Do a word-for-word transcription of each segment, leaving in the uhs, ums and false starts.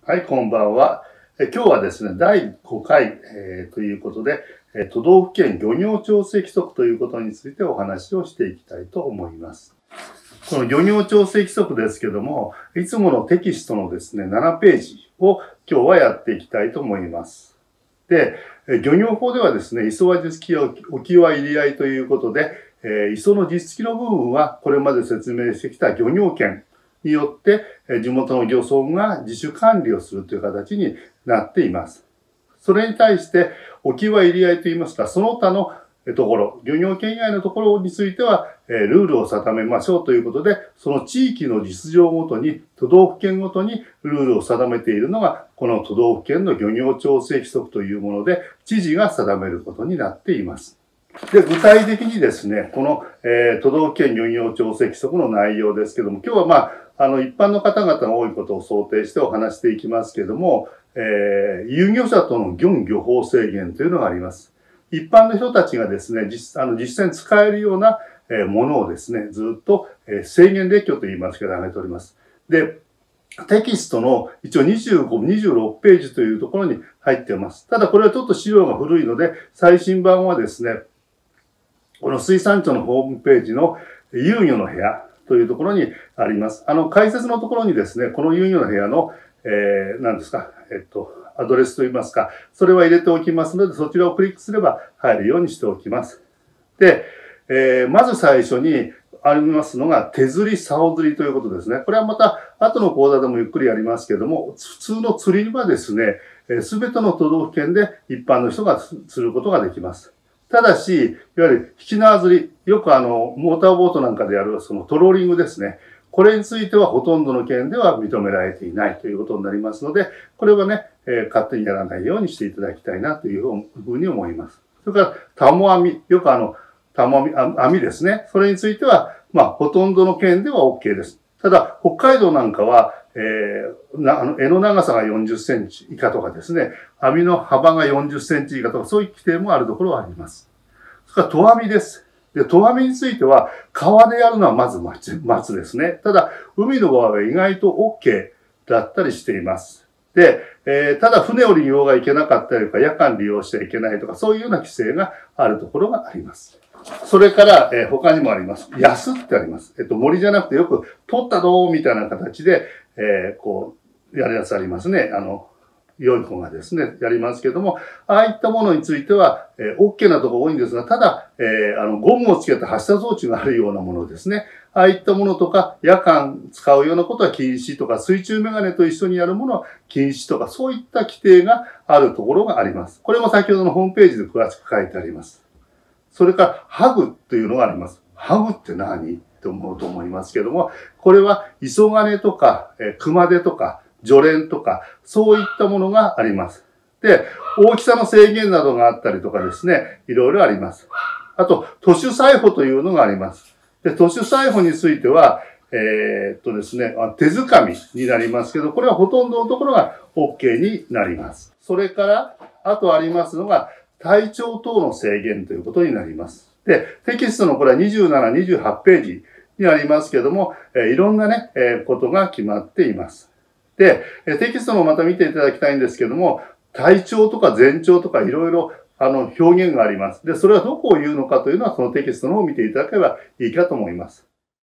はい、こんばんは。え今日はですね、だいごかい、えーということで、え都道府県漁業調整規則ということについてお話をしていきたいと思います。この漁業調整規則ですけども、いつものテキストのですね、ななページを今日はやっていきたいと思います。で、漁業法ではですね、磯は実機や沖は入り合いということで、えー、磯の実機の部分はこれまで説明してきた漁業権によって、地元の漁村が自主管理をするという形になっています。それに対して、沖は入り合いといいますか、その他のところ、漁業権以外のところについては、ルールを定めましょうということで、その地域の実情ごとに、都道府県ごとにルールを定めているのが、この都道府県の漁業調整規則というもので、知事が定めることになっています。で、具体的にですね、この、えー、都道府県漁業調整規則の内容ですけども、今日はまあ、あの、一般の方々が多いことを想定してお話していきますけども、えー、遊漁者との漁漁法制限というのがあります。一般の人たちがですね、実、あの、実際に使えるような、えー、ものをですね、ずっと、えー、制限列挙と言いますけど、挙げております。で、テキストの一応にじゅうご、にじゅうろくページというところに入っています。ただこれはちょっと資料が古いので、最新版はですね、この水産庁のホームページの遊漁の部屋というところにあります。あの、解説のところにですね、この遊漁の部屋の、えー、何ですか、えっと、アドレスといいますか、それは入れておきますので、そちらをクリックすれば入るようにしておきます。で、えー、まず最初にありますのが、手釣り、竿釣りということですね。これはまた、後の講座でもゆっくりやりますけれども、普通の釣りはですね、すべての都道府県で一般の人が釣ることができます。ただし、いわゆる引き縄釣り、よくあの、モーターボートなんかでやるそのトローリングですね。これについてはほとんどの県では認められていないということになりますので、これはね、えー、勝手にやらないようにしていただきたいなというふうに思います。それから、タモ網。よくあの、タモ網、網ですね。それについては、まあ、ほとんどの県では OK です。ただ、北海道なんかは、えー、な、あの、柄の長さがよんじゅっセンチ以下とかですね、網の幅がよんじゅっセンチ以下とか、そういう規定もあるところはあります。それから、投網です。で、投網については、川でやるのはまず待つ、待つですね。ただ、海の場合は意外と OK だったりしています。で、えー、ただ船を利用がいけなかったりとか、夜間利用しちゃいけないとか、そういうような規制があるところがあります。それから、えー、他にもあります。安ってあります。えっと、森じゃなくてよく、取ったどうみたいな形で、えー、こう、やるやつありますね。あの、良い子がですね、やりますけども、ああいったものについては、えー、OK なところ多いんですが、ただ、えー、あの、ゴムをつけた発射装置があるようなものですね。ああいったものとか、夜間使うようなことは禁止とか、水中メガネと一緒にやるものは禁止とか、そういった規定があるところがあります。これも先ほどのホームページで詳しく書いてあります。それから、ハグというのがあります。ハグって何って思うと思いますけども、これは、磯金とか、えー、熊手とか、除蓮とか、そういったものがあります。で、大きさの制限などがあったりとかですね、いろいろあります。あと、都市裁縫というのがあります。で、都市裁縫については、えー、っとですね、手づかみになりますけど、これはほとんどのところが OK になります。それから、あとありますのが、体調等の制限ということになります。で、テキストのこれはにじゅうなな、にじゅうはちページにありますけども、えー、いろんなね、えー、ことが決まっています。で、テキストもまた見ていただきたいんですけども、体長とか全長とかいろいろあの表現があります。で、それはどこを言うのかというのはそのテキストの方を見ていただければいいかと思います。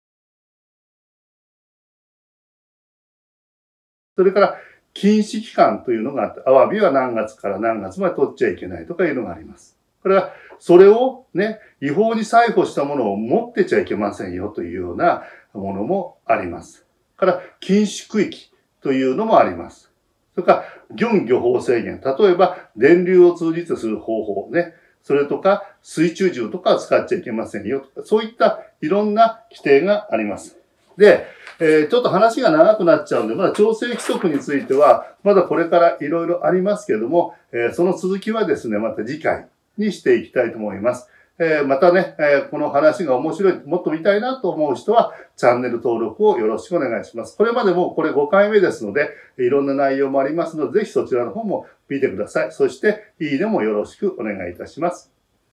それから、禁止期間というのがあって、アワビは何月から何月まで取っちゃいけないとかいうのがあります。これは、それをね、違法に採捕したものを持ってちゃいけませんよというようなものもあります。から、禁止区域というのもあります。それから、漁漁法制限。例えば、電流を通じてする方法ね。それとか、水中銃とかは使っちゃいけませんよとか、そういったいろんな規定があります。で、えー、ちょっと話が長くなっちゃうんで、まだ調整規則については、まだこれからいろいろありますけども、えー、その続きはですね、また次回にしていきたいと思います。えー、またね、えー、この話が面白い、もっと見たいなと思う人は、チャンネル登録をよろしくお願いします。これまでもこれごかいめですので、いろんな内容もありますので、ぜひそちらの方も見てください。そして、いいねもよろしくお願いいたします。